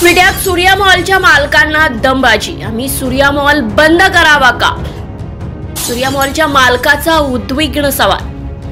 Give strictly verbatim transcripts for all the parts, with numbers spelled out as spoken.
विट्यात सूर्या मॉलच्या मालकांना दमबाजी। आम्ही सूर्या मॉल बंद करावा का? सूर्या मॉलच्या मालकाचा उद्विग्न सवाल।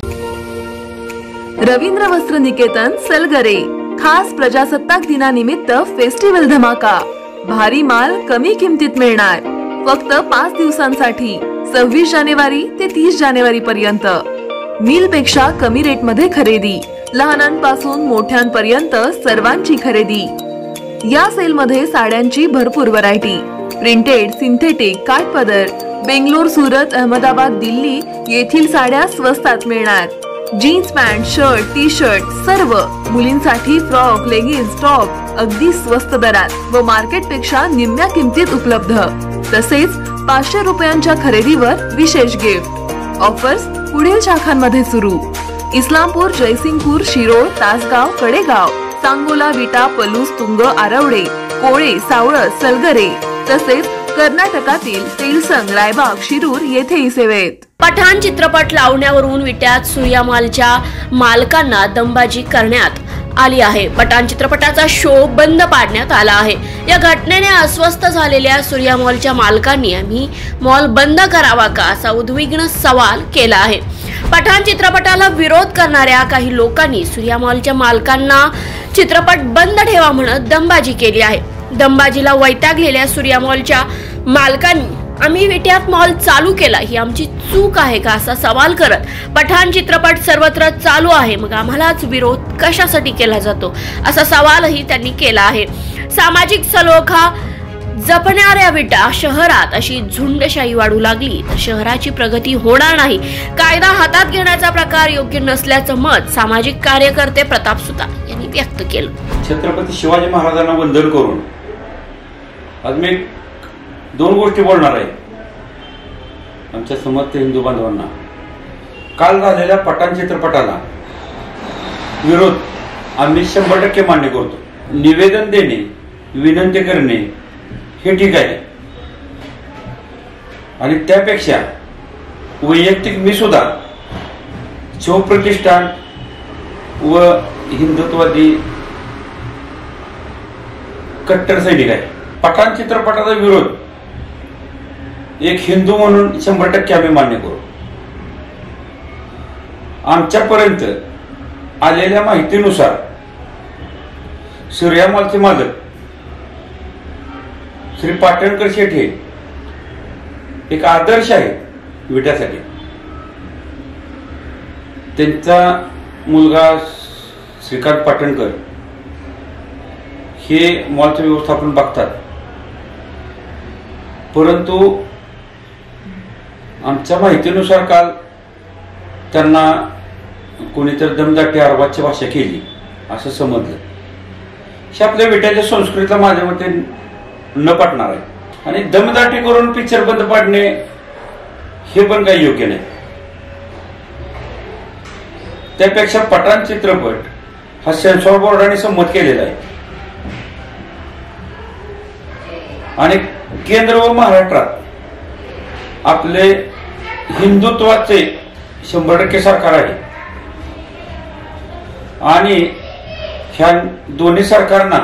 रवींद्र वस्त्र निकेतन सलगरे खास प्रजासत्ताक दिनानिमित्त फेस्टिवल धमाका। भारी माल कमी किमतीत मिळणार फक्त पाच दिवसांसाठी सव्वीस जानेवारी ते तीस जानेवारी पर्यंत। मिल पेक्षा कमी रेट मध्ये खरेदी, लहानांपासून मोठ्यांपर्यंत सर्वांची खरेदी। या सेल मध्ये साड्यांची भरपूर व्हरायटी, प्रिंटेड, सिंथेटिक, काठपदर, बेंगलोर, सुरत, अहमदाबाद, दिल्ली येथील साड्या स्वस्तात मिळणार। Jeans pant, shirt, T shirt सर्व, मुलींसाठी फ्रॉक, लेगिन्स, टॉप अगदी स्वस्त दरात व मार्केट पेक्षा निम्म्या किमतीत उपलब्ध। तसेच पाचशे रुपयांच्या खरेदीवर विशेष गिफ्ट। ऑफर्स पुढील शाखांमध्ये सुरू: इस्लामपूर, जयसिंगपूर, शिरोळ, तासगाव, कडेगाव, सांगोला, विटा, पलूस, तुंग, आरवडे, कोळे, सावळस, सलगरे तसेच कर्नाटकातील तेलसंग, रायबाग, शिरूर येथेही सेवेत। पठाण चित्रपट लावण्यावरून विट्यात सूर्या मॉलच्या मालकांना दमबाजी करण्यात आली आहे। पठाण चित्रपटाचा शो बंद पाडण्यात आला आहे। या घटनेने अस्वस्थ झालेल्या सूर्या मॉलच्या मालकांनी आम्ही मॉल बंद करावा का असा उद्विग्न सवाल केला आहे। पठाण चित्रपटाला विरोध करणाऱ्या काही लोकांनी सूर्या मॉलच्या मालकांना चित्रपट बंद ठेवा म्हणत दमबाजी केली आहे। दमबाजीला वैतागलेल्या सूर्या मॉलच्या मालकांनी आम्ही विट्यात मॉल चालू केला, ही आमची चूक आहे का असा सवाल करत पठाण चित्रपट सर्वत्र चालू आहे, मग आम्हालाच विरोध कशासाठी केला जातो असा सवालही त्यांनी केला आहे। सामाजिक सलोखा जपणाऱ्या विटा शहरात अशी झुंडशाही वाढू लागली तर शहराची प्रगती होणार नाही। कायदा हातात घेण्याचा प्रकार योग्य नसल्याचं मत सामाजिक कार्यकर्ते प्रताप सुतार यांनी व्यक्त केलं। छत्रपती शिवाजी महाराजांना वंदन करून आज मी दोन गोष्टी बोलणार आहे आमच्या समर्थ हिंदू बांधवांना। काल झालेल्या पठाण चित्रपटाला विरोध आम्ही शंभर टक्के मान्य करतो। निवेदन देणे, विनंती करणे हे ठीक आहे, आणि त्यापेक्षा वैयक्तिक मी सुद्धा शिवप्रतिष्ठान व हिंदुत्ववादी कट्टर सैनिक आहे। पठाण चित्रपटाचा विरोध एक हिंदू म्हणून शंभर टक्के आम्ही मान्य करू। आमच्यापर्यंत आलेल्या माहितीनुसार सूर्या मॉलचे मालक श्री पाटणकर शेठ हे एक आदर्श आहे विट्यासाठी। त्यांचा मुलगा श्रीकांत पाटणकर हे मॉलचं व्यवस्थापन बघतात, परंतु आमच्या माहितीनुसार काल त्यांना कोणीतरी दमदाटी अर्वाच्य भाषा केली असं समजलं। हे आपल्या विट्याच्या संस्कृतीला माझ्या मते न पटणार आहे, आणि दमदाटी करून पिक्चर बंद पाडणे हे पण काही योग्य नाही। त्यापेक्षा पठाण चित्रपट हा सेन्सॉर बोर्डाने संमत केलेला आहे, आणि केंद्र व महाराष्ट्रात आपले हिंदुत्वाचे शंभर टक्के सरकार आहे, आणि ह्या दोन्ही सरकारना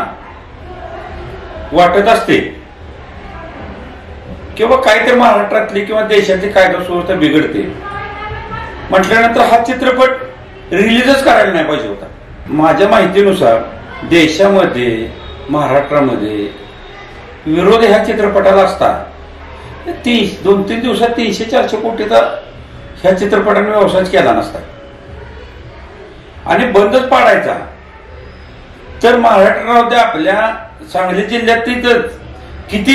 वाटत असते किंवा काहीतरी महाराष्ट्रातली किंवा देशाची कायदा सुव्यवस्था बिघडते म्हटल्यानंतर हा चित्रपट रिलीजच करायला नाही पाहिजे होता। माझ्या माहितीनुसार देशामध्ये महाराष्ट्रामध्ये विरोध ह्या चित्रपटाला असता तीस दोन तीन दिवसात तीनशे चारशे कोटीचा ह्या चित्रपटाने व्यवसाय केला नसता, आणि बंदच पाडायचा तर महाराष्ट्रामध्ये आपल्या सांगली जिल्ह्यात तिथंच किती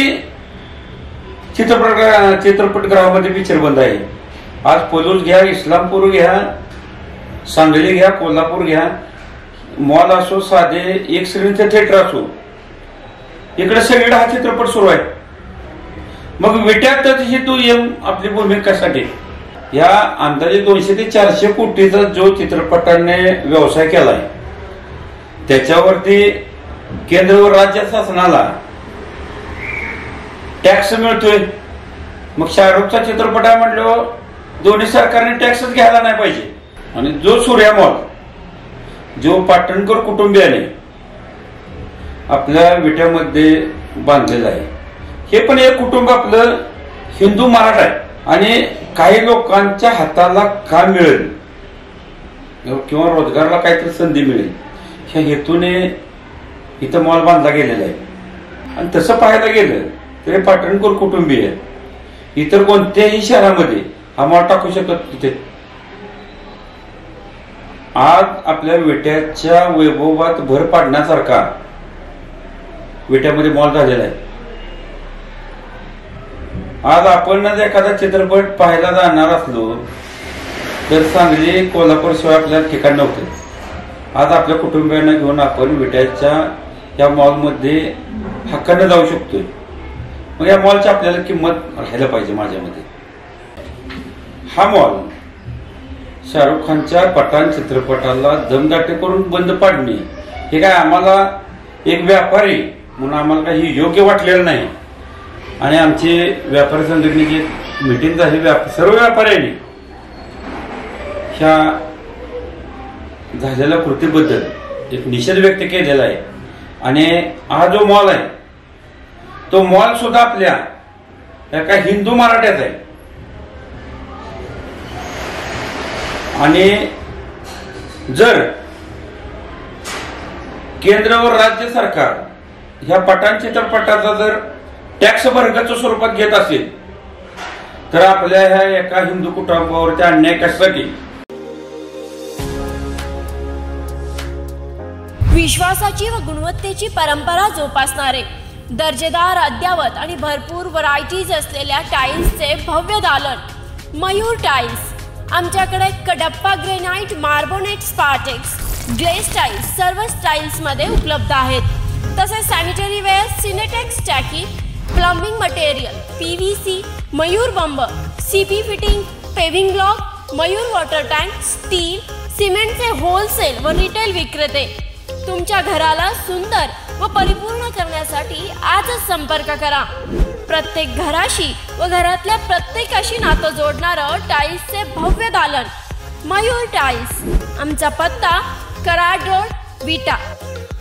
चित्रपट चित्रपटगृहामध्ये पिक्चर बंद आहे। आज पलूस घ्या, इस्लामपूर घ्या, सांगली घ्या, कोल्हापूर घ्या, मॉल असो, साधे एक श्रेणीचे थिएटर असो, इकडे सगळीकडे हा चित्रपट सुरू आहे। मग विट्यातच ही तू एम आपली भूमिका कशासाठी? या अंदाजे दोनशे ते चारशे कोटीचा जो चित्रपटाने व्यवसाय केलाय त्याच्यावरती केंद्र व राज्य शासनाला टॅक्स मिळतोय। मग शाहरुखचा चित्रपट आहे म्हटलं दोन्ही सरकारने टॅक्सच घ्यायला नाही पाहिजे। आणि जो सूर्या मॉल जो पाटणकर कुटुंबियाने आपल्या विट्यामध्ये बांधलेलं आहे. हे पण एक कुटुंब आपलं हिंदू मराठा आहे आणि काही लोकांच्या हाताला काम मिळेल किंवा रोजगाराला काहीतरी संधी मिळेल ह्या हेतूने इथं मॉल बांधला गेलेला आहे. आणि तसं पाहायला गेलं तरी पाटणकर कुटुंबीय इतर कोणत्याही शहरामध्ये हा मॉल टाकू शकत तिथे. आज आपल्या विट्याच्या वैभवात भर पाडण्यासारखा विट्यामध्ये मॉल झालेला आहे. आज आपण एखादा चित्रपट पाहायला जाणार असलो तर सांगली कोल्हापूर शिवाय आपल्याला ठिकाण नव्हतं. आज आपल्या कुटुंबियांना घेऊन आपण विट्याच्या या मॉलमध्ये हक्कानं जाऊ शकतोय. मग या मॉलची आपल्याला किंमत राहायला पाहिजे. माझ्या मते हा मॉल शाहरुख खानच्या पठाण चित्रपटाला दमदाटी करून बंद पाडणे हे काय आम्हाला एक व्यापारी म्हणून आम्हाला काही योग्य वाटलेलं नाही. आणि आमची व्यापारी संघटनेची मीटिंग झाली. सर्व व्यापाऱ्यांनी ह्या झालेल्या कृतीबद्दल एक निषेध व्यक्त केलेला आहे. आणि हा जो मॉल आहे तो मॉल सुद्धा आपल्या एका हिंदू मराठ्याचा आहे. आणि जर केंद्र व राज्य सरकार ह्या पठाण चित्रपटाचा जर टॅक्स वर्गाच्या स्वरूपात घेत असेल तर आपल्या ह्या एका हिंदू कुटुंबावरती अन्याय कशासाठी. विश्वासाची व गुणवत्तेची परंपरा जोपासणारे दर्जेदार अद्यावत आणि भरपूर व्हरायटीज असलेल्या टाइल्सचे भव्य दालन मयूर टाइल्स. आमच्याकडे Kadappa granite, Marbonate, Spartex, glaze tiles सर्व स्टाईल्स मध्ये उपलब्ध आहेत. तसेच सॅनिटरी वेअर, सिनेटेक्स टाकी, प्लंबिंग मटेरियल, पीव्हीसी, मयूर बंब, CP fitting, paving block, Mayur water tank, steel, सिमेंटचे होलसेल व रिटेल विक्रेते. तुमच्या घराला सुंदर व परिपूर्ण करण्यासाठी आजच संपर्क करा. प्रत्येक घराशी व घरातल्या प्रत्येकाशी नातं जोडणारं टाइल्सचे भव्य दालन मयूर टाइल्स. आमचा पत्ता कराड रोड, विटा.